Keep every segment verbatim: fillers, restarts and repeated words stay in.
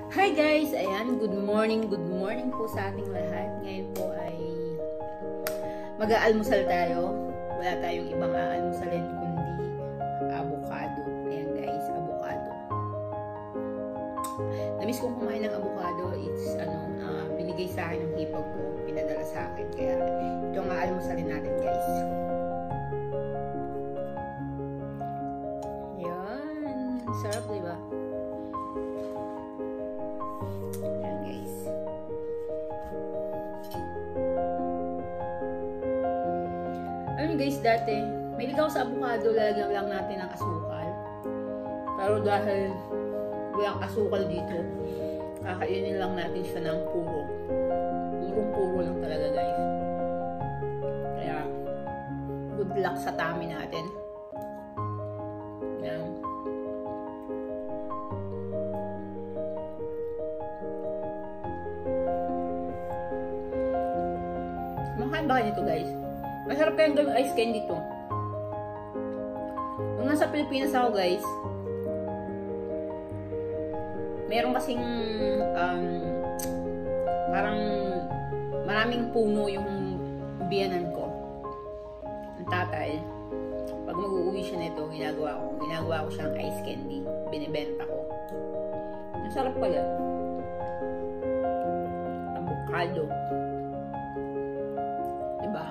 Hi guys! Ayan, good morning, good morning po sa ating lahat. Ngayon po ay mag-aalmusal tayo. Wala tayong ibang aalmusalin kundi avocado. Ayan guys, avocado. Namiss kong kumain ng avocado. It's ano, uh, binigay sa akin ng hipag ko. Pinadala sa akin. Kaya ito ang aalmusalin natin guys. Ayan, sarap diba? Ayun guys, dati, may ligaw sa avocado, lalagyan lang natin ng asukal. Pero dahil walang asukal dito, kakainin lang natin siya ng puro. Purong-puro lang talaga guys. Kaya, good luck sa tummy natin. Yan. Makain ba kayo nito guys? Masarap kayong gawing ice candy dito. Nung nasa Pilipinas ako guys, meron kasing um, parang maraming puno yung biyanan ko. Ang tatay, pag mag-uuwi siya nito, ginagawa ko. Ginagawa ko siyang ice candy. Binibenta ko. Masarap pala. Avocado. Diba?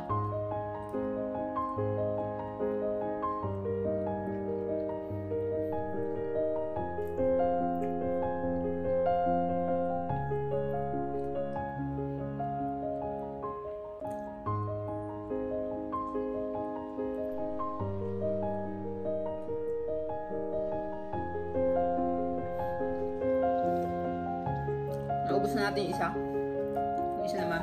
Naubos na natin yung isa. Yung isa naman.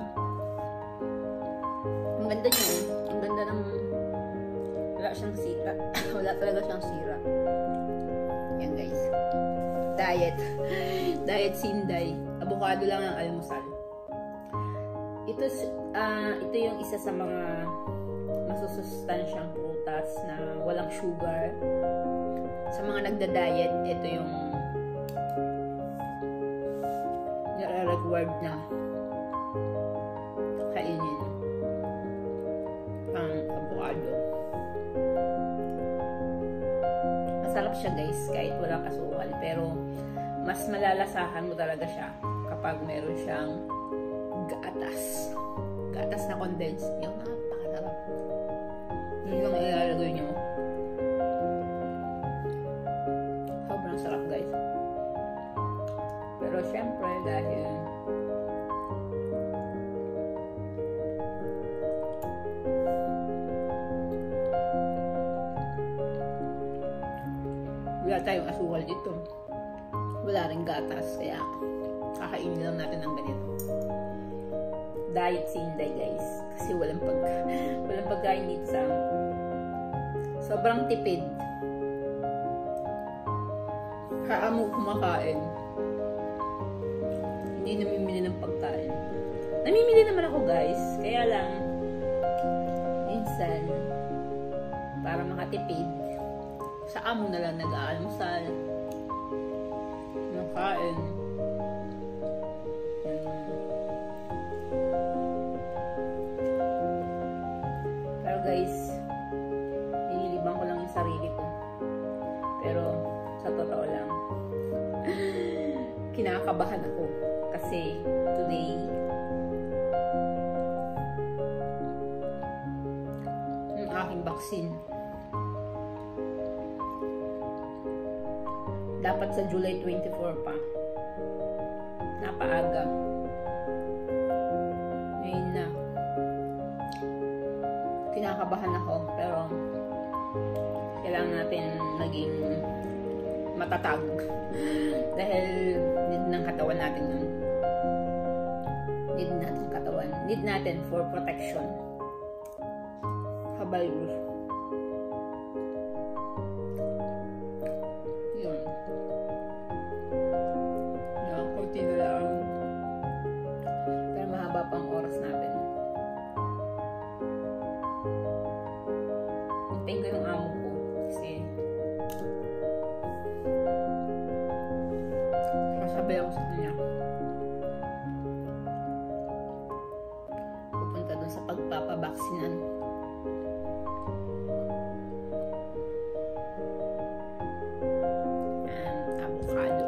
Ang ganda niya eh. Ang ganda ng... Wala siyang sira. Wala talaga siyang sira. Yan guys. Diet. Diet Sinday. Avocado lang ang almusal. Ito, uh, ito yung isa sa mga masusustansyang prutas na walang sugar. Sa mga nagda-diet, ito yung nare-required na kainin ang avocado. Masarap siya guys kahit walang asukal, pero mas malalasahan mo talaga siya kapag meron siyang gatas. Gatas na condensed. Yung napakasarap. Yun yung ilalagay nyo. Sobrang sarap guys. Pero syempre dahil wala tayong asukal dito, wala rin gatas, kaya kakainin lang natin ng ganito. Diet Sinday guys, kasi walang pag walang pagkain dito sa sobrang tipid. Kaamo kumakain, hindi namimili ng pagkain. Namimili naman ako guys, kaya lang minsan para makatipid, sa amo na lang nag-aalmusal, nakain. Pero guys, nililibang ko lang yung sarili ko. Pero sa totoo lang, kinakabahan ako kasi today yung aking vaccine dapat sa July twenty-four pa. Napaaga. Ngayon na. Kinakabahan ako, pero kailangan natin maging matatag. Dahil need ng katawan natin yun. Need natin katawan. Need natin for protection. Habal yun. Yan, kunti na lang. Pero mahaba pang oras natin. Hintayin ko yung amo ko kasi sabi ako sa kanya. Pupunta dun sa pagpapabaksinan. And avocado.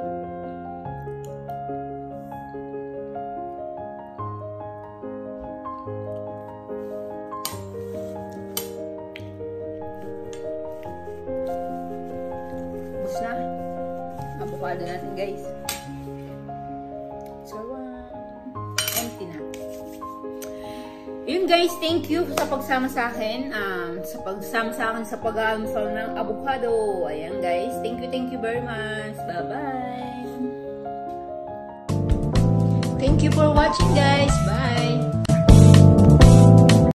Bus na. Avocado natin, guys. So, uh, empty na. Yun, guys, thank you sa pagsama sa akin. Um, sa pagsama sa akin sa pag-aalmusal ng avocado. Ayan, guys. Thank you, thank you very much. Bye-bye. Thank you for watching, guys. Bye.